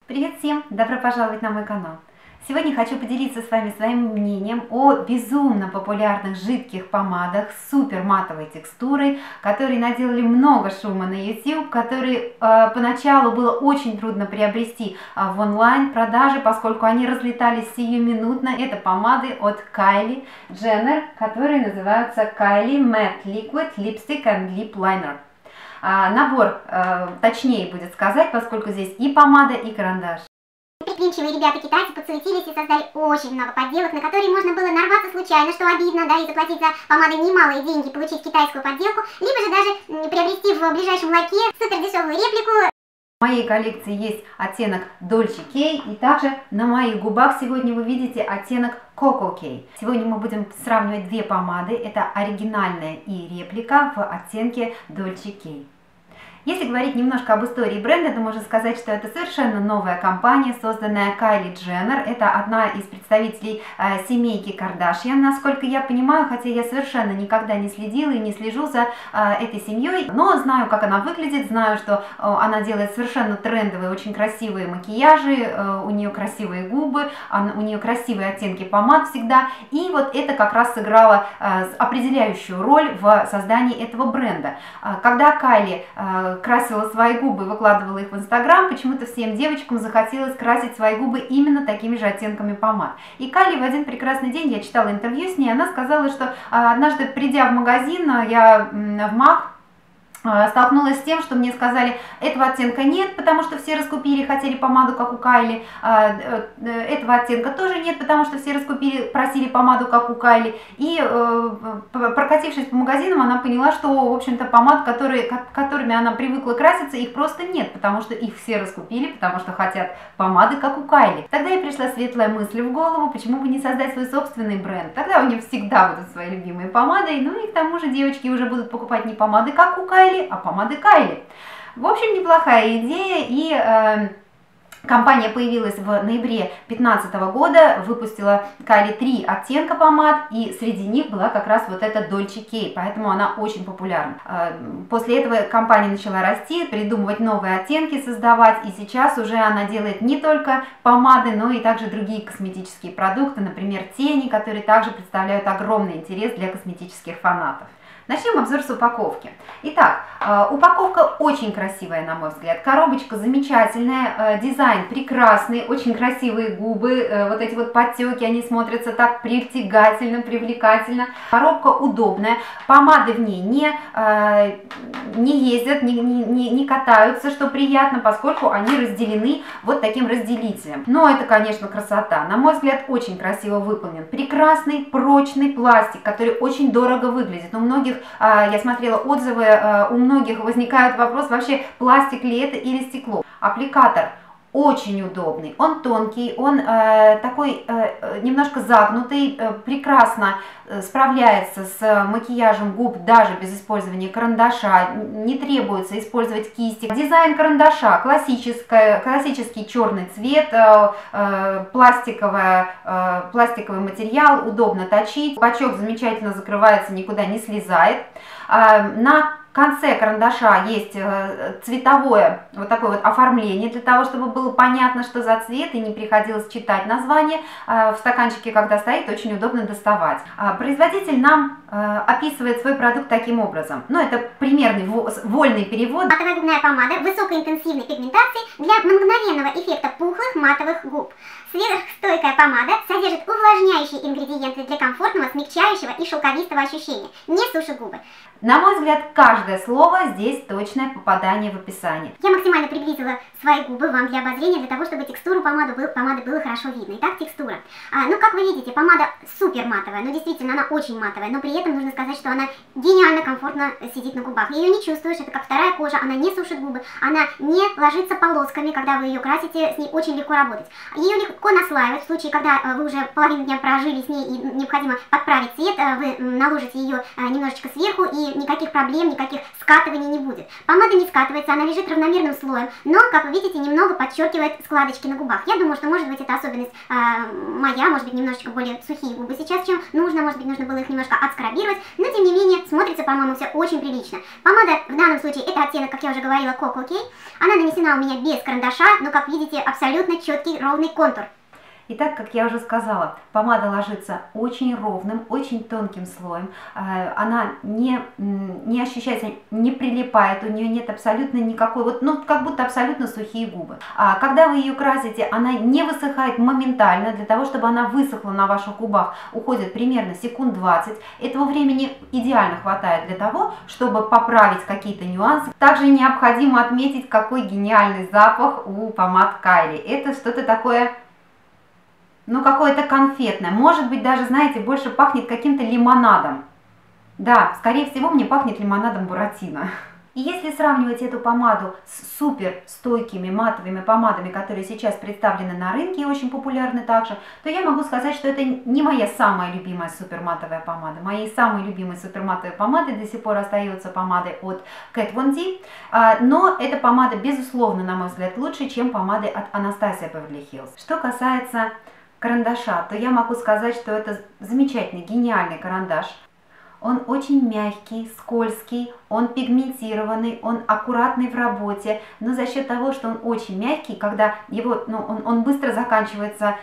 Привет всем! Добро пожаловать на мой канал! Сегодня хочу поделиться с вами своим мнением о безумно популярных жидких помадах с супер матовой текстурой, которые наделали много шума на YouTube, которые поначалу было очень трудно приобрести в онлайн-продаже, поскольку они разлетались сиюминутно. Это помады от Kylie Jenner, которые называются Kylie Matte Liquid Lipstick and Lip Liner. Набор точнее будет сказать, поскольку здесь и помада, и карандаш. Предприимчивые ребята-китайцы подсуетились и создали очень много подделок, на которые можно было нарваться случайно, что обидно, да, и заплатить за помады немалые деньги, получить китайскую подделку, либо же даже приобрести в ближайшем лаке супер дешевую реплику. В моей коллекции есть оттенок Dolce K, и также на моих губах сегодня вы видите оттенок Coco K. Сегодня мы будем сравнивать две помады, это оригинальная и реплика в оттенке Dolce K. Если говорить немножко об истории бренда, то можно сказать, что это совершенно новая компания, созданная Kylie Jenner. Это одна из представителей семейки Кардашьян, насколько я понимаю, хотя я совершенно никогда не следила и не слежу за этой семьей, но знаю, как она выглядит, знаю, что она делает совершенно трендовые, очень красивые макияжи, у нее красивые губы, у нее красивые оттенки помад всегда, и вот это как раз сыграло определяющую роль в создании этого бренда. Когда Kylie красила свои губы, выкладывала их в Инстаграм, почему-то всем девочкам захотелось красить свои губы именно такими же оттенками помад. И Kylie в один прекрасный день, я читала интервью с ней, она сказала, что однажды, придя в магазин, я в MAC, столкнулась с тем, что мне сказали, этого оттенка нет, потому что все раскупили, хотели помаду, как у Kylie, этого оттенка тоже нет, потому что все раскупили, просили помаду, как у Kylie, и прокатившись по магазинам, она поняла, что, в общем-то, помад, которыми она привыкла краситься, их просто нет, потому что их все раскупили, потому что хотят помады, как у Kylie. Тогда ей пришла светлая мысль в голову, почему бы не создать свой собственный бренд, тогда у нее всегда будут свои любимые помады, ну и к тому же девочки уже будут покупать не помады, как у Kylie, а помады Kylie. В общем, неплохая идея, и компания появилась в ноябре 2015 года, выпустила Kylie 3 оттенка помад, и среди них была как раз вот эта Dolce K, поэтому она очень популярна. После этого компания начала расти, придумывать новые оттенки, создавать, и сейчас уже она делает не только помады, но и также другие косметические продукты, например, тени, которые также представляют огромный интерес для косметических фанатов. Начнем обзор с упаковки. Итак, упаковка очень красивая, на мой взгляд. Коробочка замечательная, дизайн прекрасный, очень красивые губы, вот эти вот подтеки, они смотрятся так притягательно, привлекательно. Коробка удобная, помады в ней не ездят, не катаются, что приятно, поскольку они разделены вот таким разделителем. Но это, конечно, красота. На мой взгляд, очень красиво выполнен. Прекрасный, прочный пластик, который очень дорого выглядит. У многих, я смотрела отзывы, у многих возникает вопрос, вообще пластик ли это или стекло. Аппликатор очень удобный, он тонкий, он такой немножко загнутый, прекрасно справляется с макияжем губ даже без использования карандаша, не требуется использовать кисти. Дизайн карандаша классический черный цвет, пластиковый материал, удобно точить, бачок замечательно закрывается, никуда не слезает. На конце карандаша есть цветовое вот такое вот оформление, для того, чтобы было понятно, что за цвет, и не приходилось читать название. В стаканчике, когда стоит, очень удобно доставать. Производитель нам описывает свой продукт таким образом. Ну, это примерный вольный перевод. Матовая губная помада высокоинтенсивной пигментации для мгновенного эффекта пухлых матовых губ. Сверхстойкая помада содержит увлажняющие ингредиенты для комфортного, смягчающего и шелковистого ощущения. Не сушит губы. На мой взгляд, каждое слово здесь точное попадание в описание. Я максимально приблизила свои губы вам для обозрения, для того, чтобы текстуру помады было хорошо видно. Итак, текстура. Ну, как вы видите, помада супер матовая, но действительно она очень матовая, но при этом нужно сказать, что она гениально комфортно сидит на губах. Ее не чувствуешь, это как вторая кожа, она не сушит губы, она не ложится полосками, когда вы ее красите, с ней очень легко работать. Ее легко наслаивать, в случае, когда вы уже половину дня прожили с ней и необходимо подправить цвет, вы наложите ее немножечко сверху, и никаких проблем, никаких скатываний не будет. Помада не скатывается, она лежит равномерным слоем, но, как вы видите, немного подчеркивает складочки на губах. Я думаю, что, может быть, это особенность моя, может быть, немножечко более сухие губы сейчас, чем нужно, может быть, нужно было их немножко отскрабировать, но, тем не менее, смотрится, по-моему, все очень прилично. Помада в данном случае, это оттенок, как я уже говорила, Coco Kay. Она нанесена у меня без карандаша, но, как видите, абсолютно четкий ровный контур. Итак, как я уже сказала, помада ложится очень ровным, очень тонким слоем. Она не ощущается, не прилипает, у нее нет абсолютно никакой, вот, ну, как будто абсолютно сухие губы. Когда вы ее красите, она не высыхает моментально. Для того, чтобы она высохла на ваших губах, уходит примерно секунд 20. Этого времени идеально хватает для того, чтобы поправить какие-то нюансы. Также необходимо отметить, какой гениальный запах у помад Kylie. Это что-то такое... Ну, какое-то конфетное. Может быть, даже, знаете, больше пахнет каким-то лимонадом. Да, скорее всего, мне пахнет лимонадом Буратино. И если сравнивать эту помаду с супер стойкими матовыми помадами, которые сейчас представлены на рынке и очень популярны также, то я могу сказать, что это не моя самая любимая супер матовая помада. Моей самой любимой супер матовой помадой до сих пор остается помада от Kat Von D. Но эта помада, безусловно, на мой взгляд, лучше, чем помады от Anastasia Beverly Hills. Что касается карандаша, то я могу сказать, что это замечательный, гениальный карандаш. Он очень мягкий, скользкий, он пигментированный, он аккуратный в работе, но за счет того, что он очень мягкий, когда его, он быстро заканчивается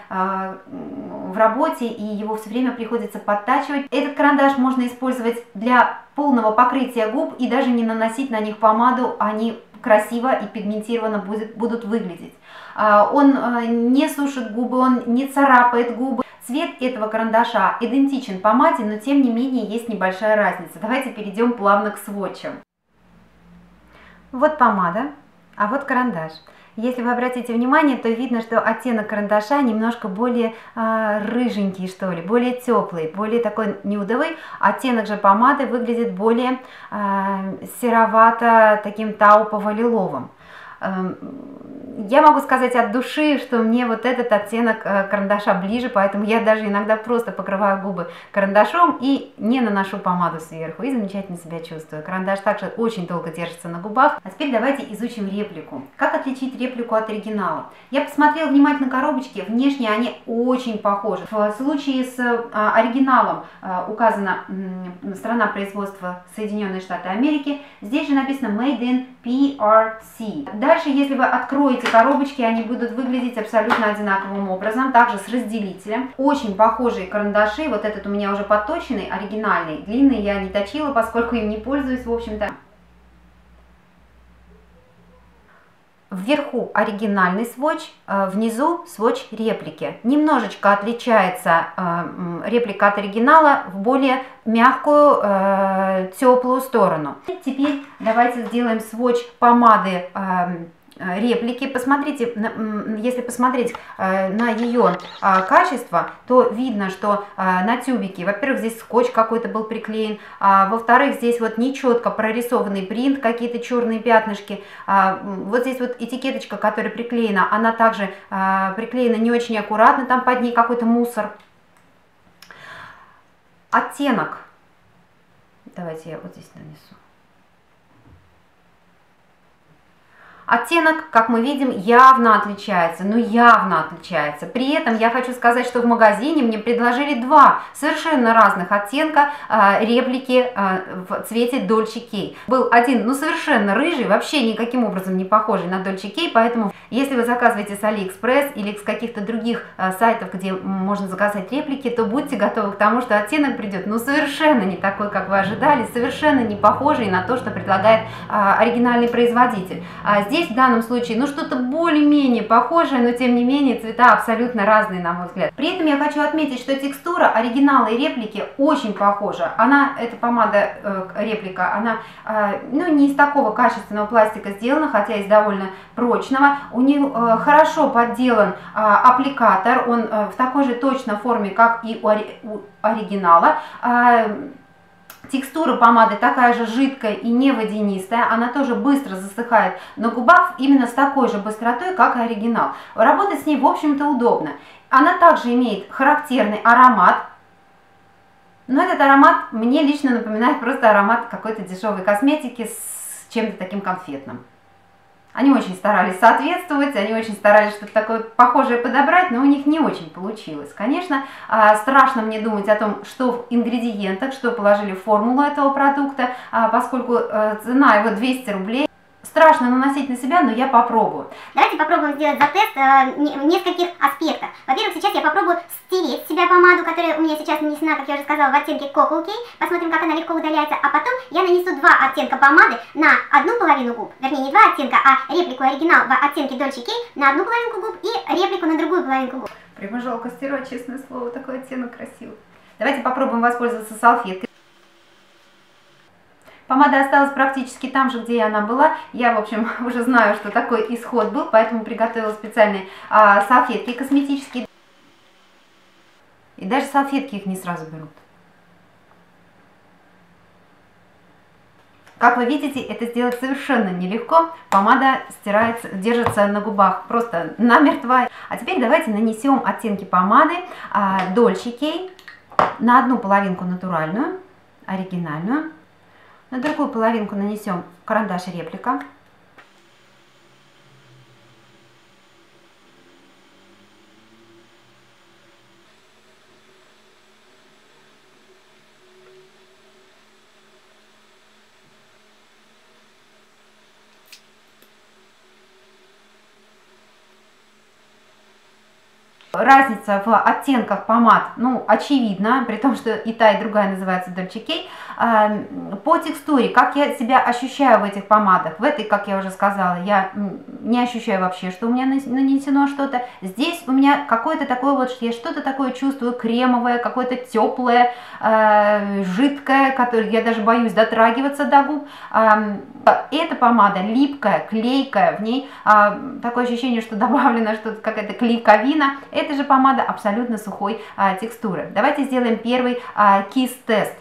в работе и его все время приходится подтачивать. Этот карандаш можно использовать для полного покрытия губ и даже не наносить на них помаду, они красиво и пигментированно будут выглядеть. Он не сушит губы, он не царапает губы. Цвет этого карандаша идентичен помаде, но тем не менее есть небольшая разница. Давайте перейдем плавно к свотчам. Вот помада, а вот карандаш. Если вы обратите внимание, то видно, что оттенок карандаша немножко более рыженький, что ли, более теплый, более такой нюдовый. Оттенок же помады выглядит более серовато, таким таупово-лиловым. Я могу сказать от души, что мне вот этот оттенок карандаша ближе, поэтому я даже иногда просто покрываю губы карандашом и не наношу помаду сверху, и замечательно себя чувствую. Карандаш также очень долго держится на губах. А теперь давайте изучим реплику. Как отличить реплику от оригинала? Я посмотрела внимательно коробочки, внешне они очень похожи. В случае с оригиналом указана страна производства Соединенные Штаты Америки, здесь же написано Made in PRC. Дальше, если вы откроете коробочки, они будут выглядеть абсолютно одинаковым образом, также с разделителем. Очень похожие карандаши, вот этот у меня уже подточенный, оригинальный, длинный я не точила, поскольку им не пользуюсь, в общем-то. Вверху оригинальный свотч, внизу свотч реплики. Немножечко отличается реплика от оригинала в более мягкую, теплую сторону. Теперь давайте сделаем свотч помады реплики. Посмотрите, если посмотреть на ее качество, то видно, что на тюбике, во-первых, здесь скотч какой-то был приклеен, во-вторых, здесь вот нечетко прорисованный принт, какие-то черные пятнышки, вот здесь вот этикеточка, которая приклеена, она также приклеена не очень аккуратно, там под ней какой-то мусор. Оттенок, давайте я вот здесь нанесу. Оттенок, как мы видим, явно отличается, но явно отличается. При этом я хочу сказать, что в магазине мне предложили два совершенно разных оттенка реплики в цвете Dolce Kay. Был один, ну, совершенно рыжий, вообще никаким образом не похожий на Dolce Kay, поэтому если вы заказываете с AliExpress или с каких-то других сайтов, где можно заказать реплики, то будьте готовы к тому, что оттенок придет, ну, совершенно не такой, как вы ожидали, совершенно не похожий на то, что предлагает оригинальный производитель. Здесь в данном случае, ну, что-то более-менее похожее, но тем не менее цвета абсолютно разные, на мой взгляд. При этом я хочу отметить, что текстура оригинала и реплики очень похожа. Эта помада реплика, она, ну, не из такого качественного пластика сделана, хотя из довольно прочного. У нее хорошо подделан аппликатор, он в такой же точно форме, как и у оригинала. Текстура помады такая же жидкая и не водянистая, она тоже быстро засыхает на губах именно с такой же быстротой, как и оригинал. Работать с ней, в общем-то, удобно. Она также имеет характерный аромат, Но этот аромат мне лично напоминает просто аромат какой-то дешевой косметики с чем-то таким конфетным. Они очень старались соответствовать, они очень старались что-то такое похожее подобрать, но у них не очень получилось. Конечно, страшно мне думать о том, что в ингредиентах, что положили в формулу этого продукта, поскольку цена его 200 рублей. Страшно наносить на себя, но я попробую. Давайте попробуем сделать затест в нескольких аспектах. Во-первых, сейчас я попробую стереть с себя помаду, которая у меня сейчас нанесена, как я уже сказала, в оттенке Cocoa Key. Посмотрим, как она легко удаляется. А потом я нанесу два оттенка помады на одну половину губ. Вернее, не два оттенка, а реплику оригинал в оттенке Dolce Key на одну половинку губ и реплику на другую половинку губ. Прямо жалко стирать, честное слово, такой оттенок красивый. Давайте попробуем воспользоваться салфеткой. Помада осталась практически там же, где она была. Я, в общем, уже знаю, что такой исход был, поэтому приготовила специальные салфетки косметические. И даже салфетки их не сразу берут. Как вы видите, это сделать совершенно нелегко. Помада стирается, держится на губах просто намертво. А теперь давайте нанесем оттенки помады Dolce Key на одну половинку натуральную, оригинальную. На другую половинку нанесем карандаш реплика. Разница в оттенках помад, ну, очевидна, при том, что и та, и другая называется Dolce Key. По текстуре, как я себя ощущаю в этих помадах, в этой, как я уже сказала, я не ощущаю вообще, что у меня нанесено что-то. Здесь у меня какое-то такое вот, я что-то такое чувствую кремовое, какое-то теплое, жидкое, которое я даже боюсь дотрагиваться до губ. Эта помада липкая, клейкая, в ней такое ощущение, что добавлено что-то, какая-то клейковина. Эта же помада абсолютно сухой текстуры. Давайте сделаем первый кисс-тест.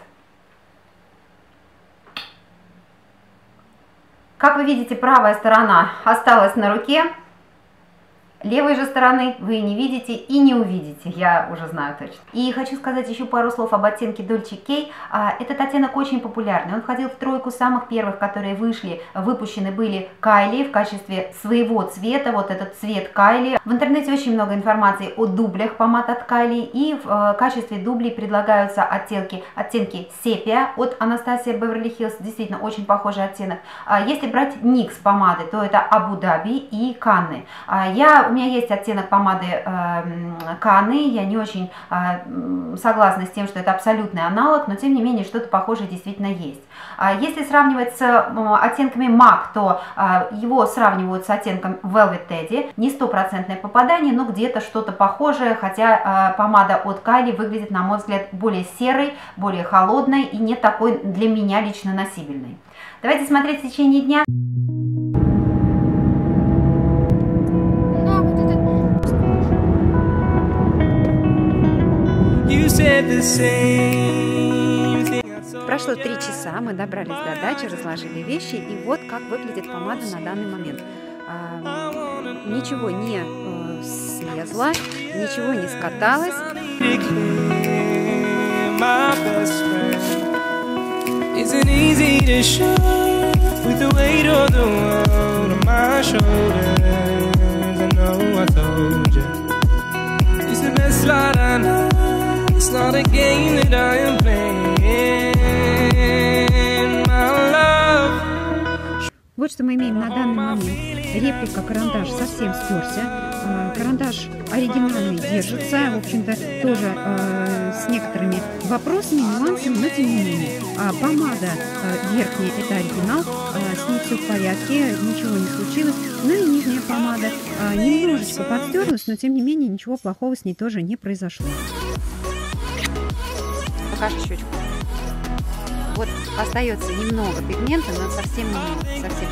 Как вы видите, правая сторона осталась на руке. Левой же стороны вы не видите и не увидите, я уже знаю точно. И хочу сказать еще пару слов об оттенке Dolce Key. Этот оттенок очень популярный, он входил в тройку самых первых, которые выпущены были Kylie в качестве своего цвета, вот этот цвет Kylie. В интернете очень много информации о дублях помад от Kylie, и в качестве дублей предлагаются оттенки Sepia от Anastasia Beverly Hills, действительно очень похожий оттенок. Если брать NYX помады, то это Abu Dhabi и Cannes. У меня есть оттенок помады Cannes, я не очень согласна с тем, что это абсолютный аналог, но тем не менее что-то похожее действительно есть. Если сравнивать с оттенками MAC, то его сравнивают с оттенком Velvet Teddy, не стопроцентное попадание, но где-то что-то похожее, хотя помада от Kylie выглядит, на мой взгляд, более серой, более холодной и не такой для меня лично носибельной. Давайте смотреть в течение дня. Прошло 3 часа, мы добрались до дачи, разложили вещи, и вот как выглядит помада на данный момент. Ничего не слезло, ничего не скаталось. It's not a game that I am playing, my love. Вот что мы имеем на данный момент. Реплика карандаш совсем стерся. Карандаш оригинальный держится, в общем-то, тоже с некоторыми вопросами, нюансами, но тем не менее. Помада верхняя это оригинал, с ней все в порядке, ничего не случилось. Ну и нижняя помада немножечко подстерлась, но тем не менее ничего плохого с ней тоже не произошло. Покажи щечку. Вот остается немного пигмента, но совсем немного, совсем.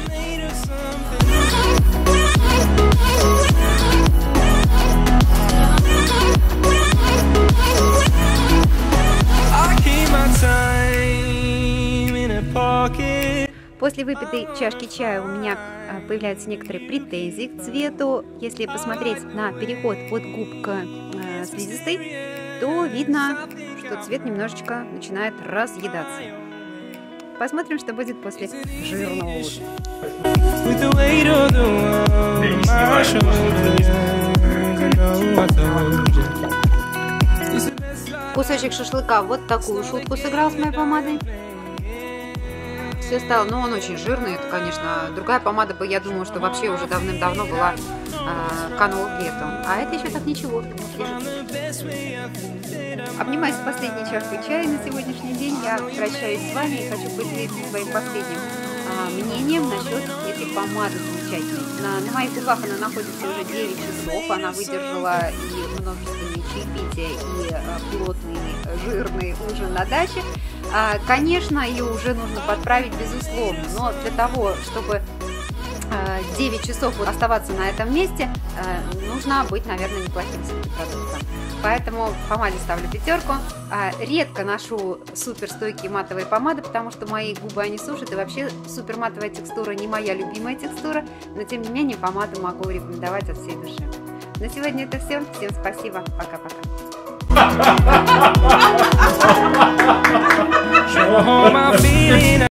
После выпитой чашки чая у меня появляются некоторые претензии к цвету. Если посмотреть на переход от губ к слизистой, то видно, то цвет немножечко начинает разъедаться. Посмотрим, что будет после жирного ужина. With the weight of the world on my shoulders, I know I told you. It's the best life. Кусочек шашлыка вот такую шутку сыграл с моей помадой. Все стало, но он очень жирный, это, конечно, другая помада бы, я думаю, что вообще уже давным-давно была канула в лету. А это еще так ничего. Обнимаясь с последней чашкой чая на сегодняшний день, я прощаюсь с вами и хочу поделиться своим последним мнением насчет этой помады замечательной. На моих губах она находится уже 9 часов, она выдержала и множественные чаепития, и плотный жирный ужин на даче. Конечно, ее уже нужно подправить, безусловно, но для того, чтобы 9 часов оставаться на этом месте, нужно быть, наверное, неплохим продуктом. Поэтому помаде ставлю 5. Редко ношу суперстойкие матовые помады, потому что мои губы они сушат, и вообще суперматовая текстура не моя любимая текстура, но тем не менее помаду могу рекомендовать от всей души. На сегодня это все. Всем спасибо. Пока-пока. Show my feeling.